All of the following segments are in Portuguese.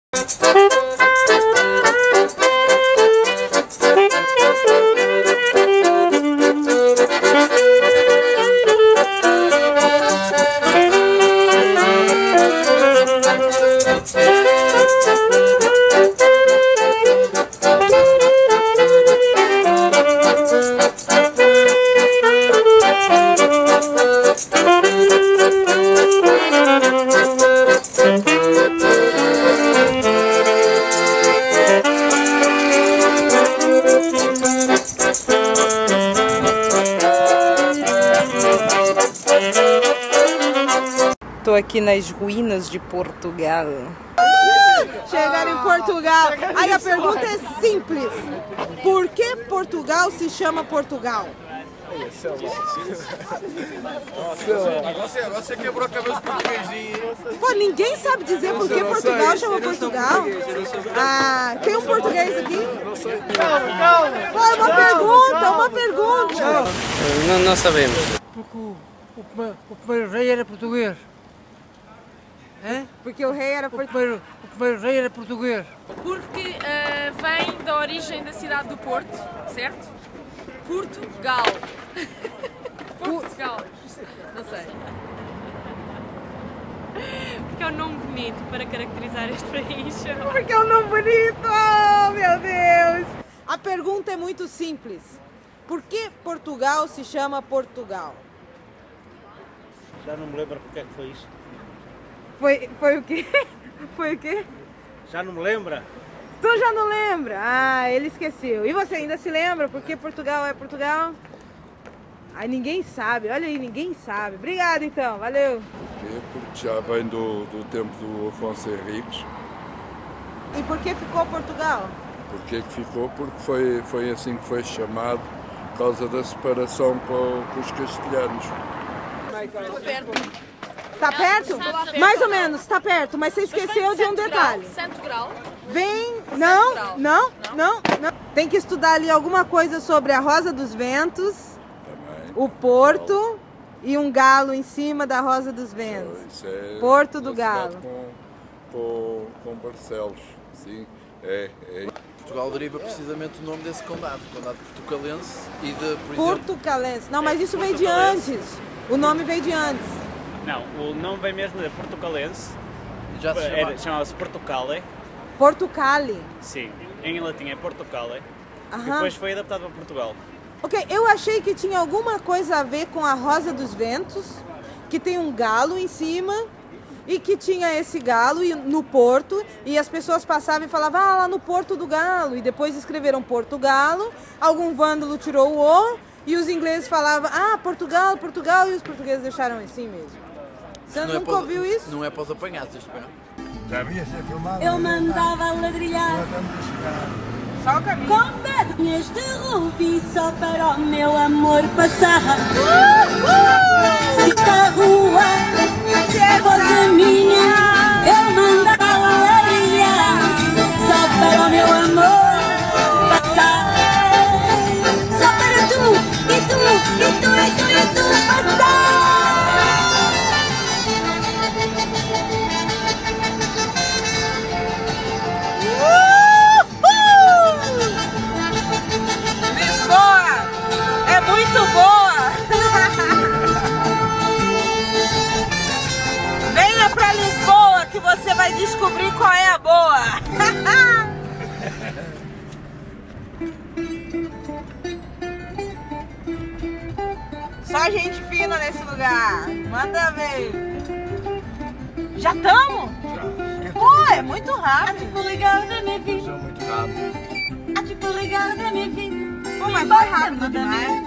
Estou aqui nas ruínas de Portugal. Chegaram em Portugal. Aí a pergunta é simples. Por que Portugal se chama Portugal? Você quebrou a cabeça português. Pô, ninguém sabe dizer por que Portugal chama Portugal? Ah, tem um português aqui? Pô, é uma pergunta. Não sabemos. Porque o primeiro rei era português. É? Porque o rei era O primeiro rei era português. Porque vem da origem da cidade do Porto, certo? Portugal. Portugal. Não sei. Porque é um nome bonito para caracterizar este país. Porque é um nome bonito, oh, meu Deus! A pergunta é muito simples. Por que Portugal se chama Portugal? Já não me lembro porque é que foi isso. Foi o quê? Foi o quê? Já não me lembra? Tu já não lembra? Ah, ele esqueceu. E você ainda se lembra por que Portugal é Portugal? Ai, ninguém sabe. Olha aí, ninguém sabe. Obrigada, então. Valeu. Porque já vem do tempo do Afonso Henriques. E por que ficou Portugal? Por que ficou? Porque foi assim que foi chamado, por causa da separação com os castelhanos. Tá perto? Mais ou menos, tá perto, mas você esqueceu de um detalhe. Santo Grau. Vem, não. Tem que estudar ali alguma coisa sobre a Rosa dos Ventos, Também. o Porto e um galo em cima da Rosa dos Ventos. Isso é Porto do Galo. Com Barcelos, sim, é. Portugal deriva precisamente o nome desse condado portucalense e de, por exemplo... Portucalense. Não, mas isso veio de antes. O nome veio de antes. Não, o nome vem mesmo de portucalense. Já se Chamava-se Portucale. Portucale. Sim, em latim é Portucale. Aham. Depois foi adaptado para Portugal. Ok, eu achei que tinha alguma coisa a ver com a Rosa dos Ventos, que tem um galo em cima e que tinha esse galo no Porto e as pessoas passavam e falavam, ah, lá no Porto do Galo, e depois escreveram Portugalo, algum vândalo tirou o O e os ingleses falavam, ah, Portugal, Portugal, e os portugueses deixaram assim mesmo. Você nunca ouviu isso? Não é para os apanhados, isto não. Já havia ser filmado. Eu mandava ladrilhar Só o caminho. com pedrinhas de rubi só para o meu amor passar. Se a rua fosse minha, eu mandava ladrilhar só para o meu amor passar. Só para tu, e tu passar. Muito boa! Venha pra Lisboa que você vai descobrir qual é a boa! Só gente fina nesse lugar! Manda ver! Já estamos? Pô, é muito rápido! Muito rápido. Pô, mas foi rápido demais!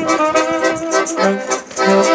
Thank